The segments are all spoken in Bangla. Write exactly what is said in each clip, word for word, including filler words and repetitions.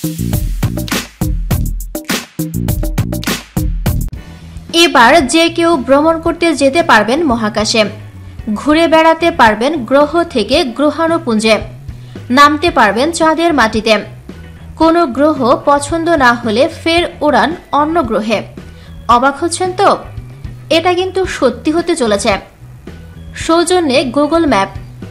এবার যে কেউ ভ্রমণ করতে যেতে পারবেন মহাকাশে, ঘুরে বেড়াতে পারবেন গ্রহ থেকে গ্রহাণুপুঞ্জে, নামতে পারবেন চাঁদের মাটিতে, কোনো গ্রহ পছন্দ না হলে ফের উড়ান অন্য গ্রহে। অবাক হচ্ছেন তো? এটা কিন্তু সত্যি হতে চলেছে। সৌজন্যে গুগল ম্যাপ।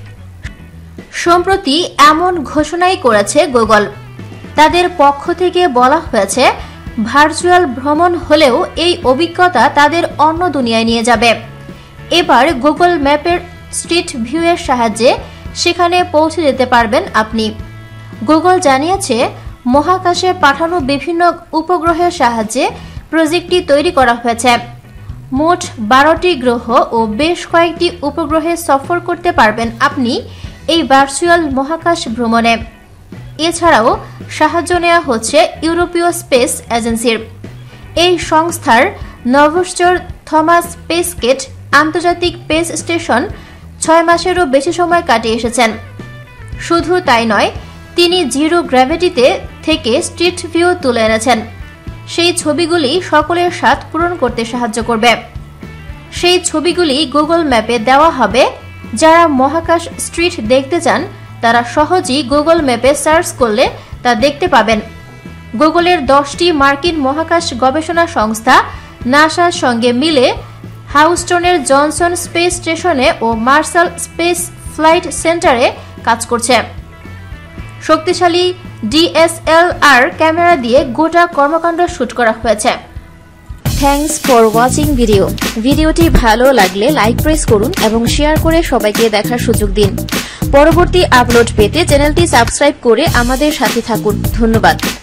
সম্প্রতি এমন ঘোষণাই করেছে গুগল। তাদের পক্ষ থেকে বলা হয়েছে, ভার্চুয়াল ভ্রমণ হলেও এই অভিজ্ঞতা তাদের অন্য দুনিয়ায় নিয়ে যাবে। এবার গুগল ম্যাপের স্ট্রিট ভিউ এর সাহায্যে সেখানে পৌঁছে যেতে পারবেন আপনি। গুগল জানিয়েছে, মহাকাশে পাঠানো বিভিন্ন উপগ্রহের সাহায্যে প্রজেক্টটি তৈরি করা হয়েছে। মোট বারোটি গ্রহ ও বেশ কয়েকটি উপগ্রহে সফর করতে পারবেন আপনি এই ভার্চুয়াল মহাকাশ ভ্রমণে। এছাড়াও সাহায্য নেওয়া হচ্ছে ইউরোপীয় স্পেস এজেন্সির। এই সংস্থার নভশ্চর থমাস পেসকেট আন্তর্জাতিক স্পেস স্টেশন ছয় মাসেরও বেশি সময় কাটিয়ে এসেছেন। শুধু তাই নয়, তিনি জিরো গ্র্যাভিটিতে থেকে স্ট্রিট ভিউ তুলে এনেছেন। সেই ছবিগুলি সকলের স্বাদ পূরণ করতে সাহায্য করবে। সেই ছবিগুলি গুগল ম্যাপে দেওয়া হবে। যারা মহাকাশ স্ট্রিট দেখতে চান তারা সহজেই গুগল ম্যাপে সার্চ করলে তা দেখতে পাবেন। গুগলের দশটি মার্কিন মহাকাশ গবেষণা সংস্থা নাসার সঙ্গে মিলে হাউস্টনের জনসন স্পেস স্টেশনে ও মার্শাল স্পেস ফ্লাইট সেন্টারে কাজ করছে। শক্তিশালী ডিএসএলআর ক্যামেরা দিয়ে গোটা কর্মকাণ্ড শুট করা হয়েছে। Thanks for watching video. ভিডিওটি ভালো লাগলে লাইক প্রেস করুন এবং শেয়ার করে সবাইকে দেখার সুযোগ দিন। পরবর্তী আপলোড পেতে চ্যানেলটি সাবস্ক্রাইব করে আমাদের সাথে থাকুন। ধন্যবাদ।